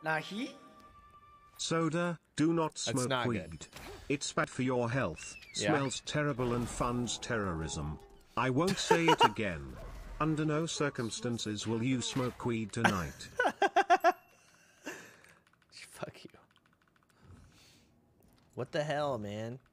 Nahi? Soda, do not That's smoke not weed. good. It's bad for your health, Yeah. smells terrible and funds terrorism. I won't say it again. Under no circumstances will you smoke weed tonight. Fuck you. What the hell, man?